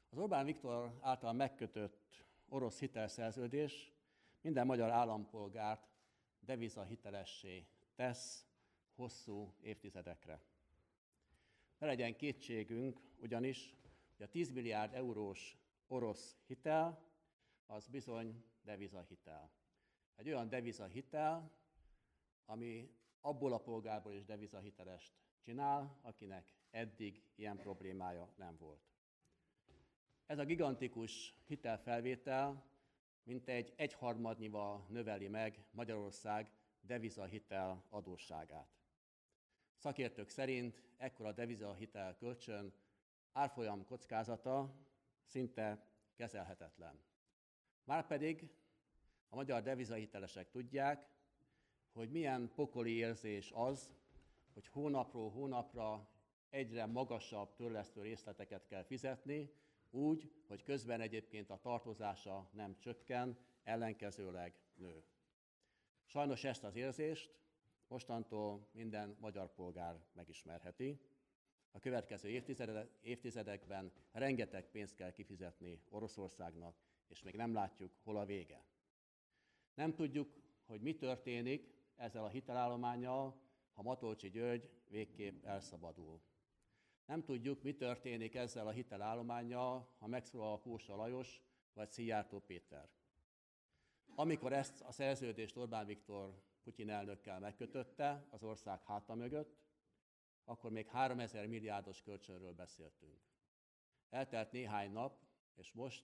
Az Orbán Viktor által megkötött orosz hitelszerződés minden magyar állampolgárt devizahitelessé tesz hosszú évtizedekre. Ne legyen kétségünk ugyanis, hogy a 10 milliárd eurós orosz hitel az bizony devizahitel. Egy olyan devizahitel, ami abból a polgárból is devizahitelest csinál, akinek eddig ilyen problémája nem volt. Ez a gigantikus hitelfelvétel mintegy egyharmadnyival növeli meg Magyarország devizahitel adósságát. Szakértők szerint ekkora devizahitel kölcsön árfolyam kockázata szinte kezelhetetlen. Márpedig a magyar devizahitelesek tudják, hogy milyen pokoli érzés az, hogy hónapról hónapra egyre magasabb törlesztő részleteket kell fizetni, úgy, hogy közben egyébként a tartozása nem csökken, ellenkezőleg nő. Sajnos ezt az érzést mostantól minden magyar polgár megismerheti. A következő évtizedekben rengeteg pénzt kell kifizetni Oroszországnak, és még nem látjuk, hol a vége. Nem tudjuk, hogy mi történik ezzel a hitelállománnyal, ha Matolcsy György végképp elszabadul. Nem tudjuk, mi történik ezzel a hitelállománnyal, ha megszólal Kósa Lajos vagy Szijjártó Péter. Amikor ezt a szerződést Orbán Viktor Putyin elnökkel megkötötte az ország háta mögött, akkor még 3000 milliárdos kölcsönről beszéltünk. Eltelt néhány nap, és most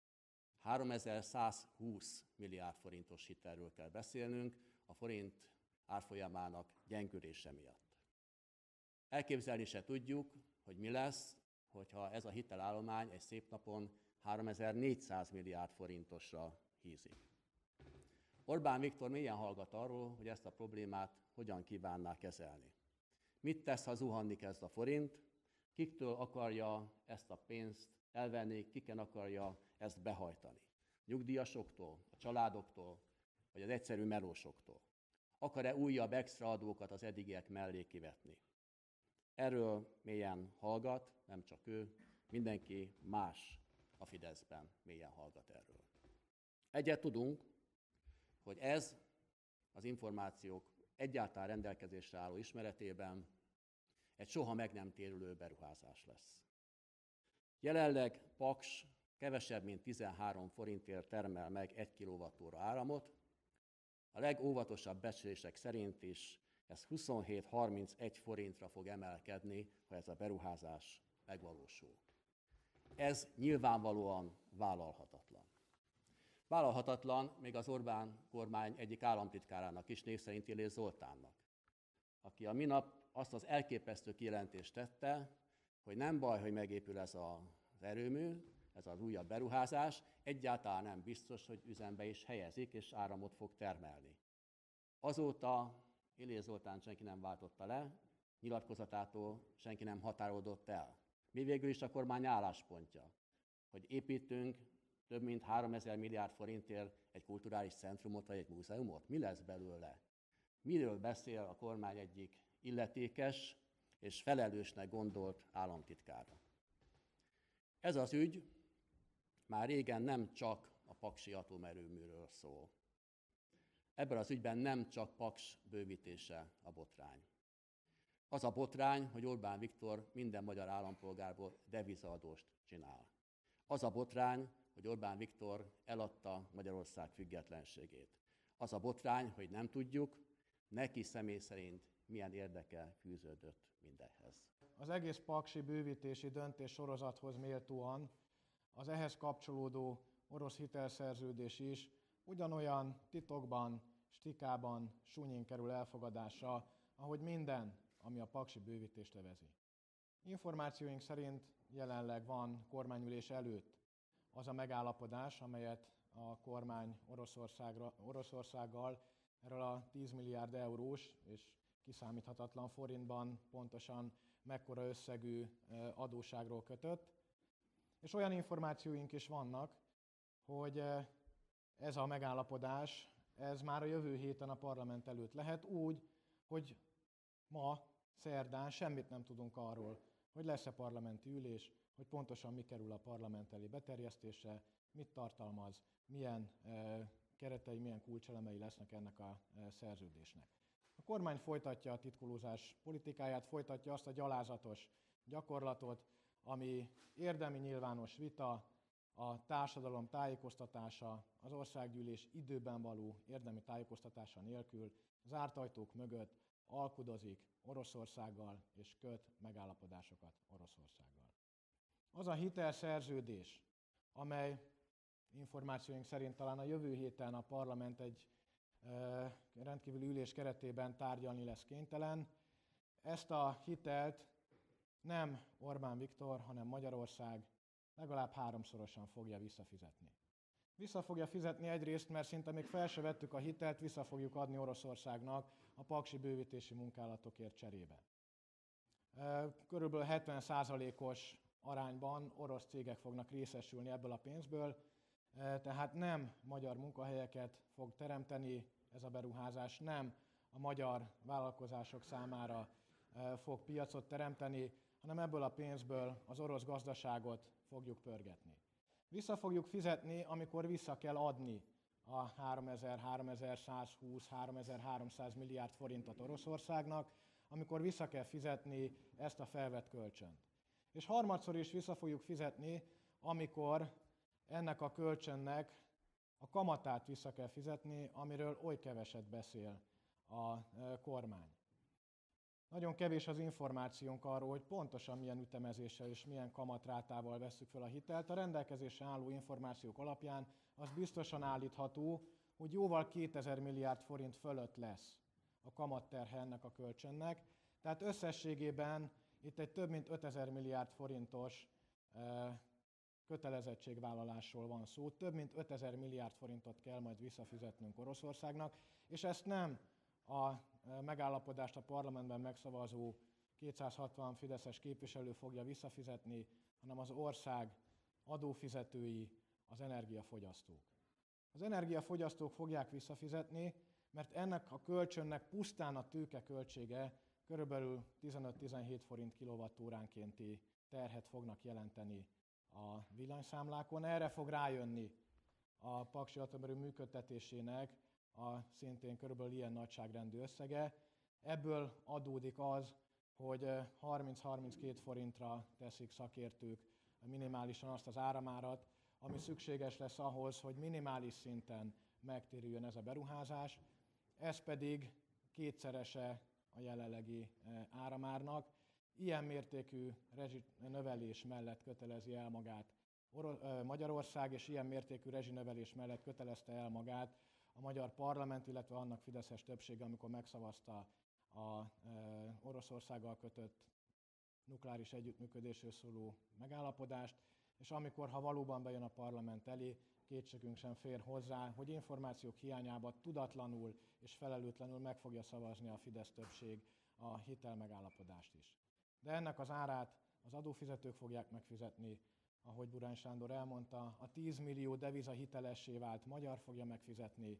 3120 milliárd forintos hitelről kell beszélnünk a forint árfolyamának gyengülése miatt. Elképzelni se tudjuk, hogy mi lesz, hogyha ez a hitelállomány egy szép napon 3400 milliárd forintosra hízik. Orbán Viktor mélyen hallgat arról, hogy ezt a problémát hogyan kívánná kezelni. Mit tesz, ha zuhanni kezd a forint, kiktől akarja ezt a pénzt elvenni, kiken akarja ezt behajtani. Nyugdíjasoktól, a családoktól, vagy az egyszerű melósoktól. Akar-e újabb extra adókat az eddigiek mellé kivetni? Erről mélyen hallgat, nem csak ő, mindenki más a Fideszben mélyen hallgat erről. Egyet tudunk, hogy ez az információk egyáltalán rendelkezésre álló ismeretében egy soha meg nem térülő beruházás lesz. Jelenleg Paks kevesebb, mint 13 forintért termel meg 1 kWh áramot, a legóvatosabb becslések szerint is ez 27-31 forintra fog emelkedni, ha ez a beruházás megvalósul. Ez nyilvánvalóan vállalhatatlan. Vállalhatatlan még az Orbán kormány egyik államtitkárának is, név szerint Illés Zoltánnak, aki a minap azt az elképesztő kijelentést tette, hogy nem baj, hogy megépül ez az erőmű, ez az újabb beruházás, egyáltalán nem biztos, hogy üzembe is helyezik, és áramot fog termelni. Azóta Illés Zoltán senki nem váltotta le, nyilatkozatától senki nem határolódott el. Mi végül is a kormány álláspontja, hogy építünk több mint 3000 milliárd forintért egy kulturális centrumot vagy egy múzeumot? Mi lesz belőle? Miről beszél a kormány egyik illetékes és felelősnek gondolt államtitkára? Ez az ügy már régen nem csak a paksi atomerőműről szól. Ebben az ügyben nem csak Paks bővítése a botrány. Az a botrány, hogy Orbán Viktor minden magyar állampolgárból devizaadóst csinál. Az a botrány, hogy Orbán Viktor eladta Magyarország függetlenségét. Az a botrány, hogy nem tudjuk, neki személy szerint milyen érdeke fűződött mindenhez. Az egész paksi bővítési döntés sorozathoz méltóan az ehhez kapcsolódó orosz hitelszerződés is ugyanolyan titokban, stikában, sunyin kerül elfogadásra, ahogy minden, ami a paksi bővítést övezi. Információink szerint jelenleg van kormányülés előtt az a megállapodás, amelyet a kormány Oroszországgal erről a 10 milliárd eurós és kiszámíthatatlan forintban pontosan mekkora összegű adósságról kötött. És olyan információink is vannak, hogy ez a megállapodás, ez már a jövő héten a parlament előtt lehet úgy, hogy ma, szerdán semmit nem tudunk arról, hogy lesz-e parlamenti ülés, hogy pontosan mi kerül a parlament elé beterjesztésre, mit tartalmaz, milyen keretei, milyen kulcselemei lesznek ennek a szerződésnek. A kormány folytatja a titkolózás politikáját, folytatja azt a gyalázatos gyakorlatot, ami érdemi nyilvános vita, a társadalom tájékoztatása, az országgyűlés időben való érdemi tájékoztatása nélkül zárt ajtók mögött alkudozik Oroszországgal és köt megállapodásokat Oroszországgal. Az a hitelszerződés, amely információink szerint talán a jövő héten a parlament egy rendkívüli ülés keretében tárgyalni lesz kénytelen, ezt a hitelt nem Orbán Viktor, hanem Magyarország legalább 3-szorosan fogja visszafizetni. Vissza fogja fizetni egyrészt, mert szinte még fel se vettük a hitelt, vissza fogjuk adni Oroszországnak a paksi bővítési munkálatokért cserébe. Körülbelül 70%-os arányban orosz cégek fognak részesülni ebből a pénzből, tehát nem magyar munkahelyeket fog teremteni ez a beruházás, nem a magyar vállalkozások számára fog piacot teremteni, hanem ebből a pénzből az orosz gazdaságot fogjuk pörgetni. Vissza fogjuk fizetni, amikor vissza kell adni a 3120, 3300 milliárd forintot Oroszországnak, amikor vissza kell fizetni ezt a felvett kölcsönt. És harmadszor is vissza fogjuk fizetni, amikor ennek a kölcsönnek a kamatát vissza kell fizetni, amiről oly keveset beszél a kormány. Nagyon kevés az információnk arról, hogy pontosan milyen ütemezéssel és milyen kamatrátával vesszük fel a hitelt. A rendelkezésre álló információk alapján az biztosan állítható, hogy jóval 2000 milliárd forint fölött lesz a kamatterhe ennek a kölcsönnek. Tehát összességében itt egy több mint 5000 milliárd forintos kötelezettségvállalásról van szó. Több mint 5000 milliárd forintot kell majd visszafizetnünk Oroszországnak, és ezt nem a megállapodást a parlamentben megszavazó 260 fideszes képviselő fogja visszafizetni, hanem az ország adófizetői, az energiafogyasztók. Az energiafogyasztók fogják visszafizetni, mert ennek a kölcsönnek pusztán a tőkeköltsége körülbelül 15-17 forint kilovattóránkénti terhet fognak jelenteni a villanyszámlákon. Erre fog rájönni a paksi atomerőmű működtetésének a szintén körülbelül ilyen nagyságrendű összege. Ebből adódik az, hogy 30-32 forintra teszik szakértők minimálisan azt az áramárat, ami szükséges lesz ahhoz, hogy minimális szinten megtérüljön ez a beruházás. Ez pedig kétszerese a jelenlegi áramárnak. Ilyen mértékű rezsinövelés mellett kötelezi el magát Magyarország, és ilyen mértékű rezsinövelés mellett kötelezte el magát a magyar parlament, illetve annak fideszes többsége, amikor megszavazta az Oroszországgal kötött nukleáris együttműködésről szóló megállapodást, és amikor, ha valóban bejön a parlament elé, kétségünk sem fér hozzá, hogy információk hiányában tudatlanul és felelőtlenül meg fogja szavazni a Fidesz többség a hitelmegállapodást is. De ennek az árát az adófizetők fogják megfizetni, ahogy Burány Sándor elmondta, a 10 millió deviza hitelessé vált magyar fogja megfizetni,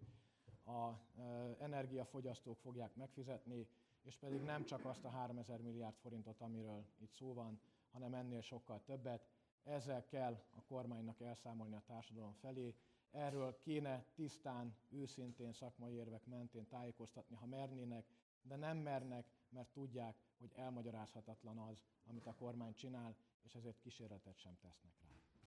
az energiafogyasztók fogják megfizetni, és pedig nem csak azt a 3000 milliárd forintot, amiről itt szó van, hanem ennél sokkal többet. Ezzel kell a kormánynak elszámolni a társadalom felé. Erről kéne tisztán, őszintén szakmai érvek mentén tájékoztatni, ha mernének, de nem mernek, mert tudják, hogy elmagyarázhatatlan az, amit a kormány csinál, és ezért kísérletet sem tesznek rá.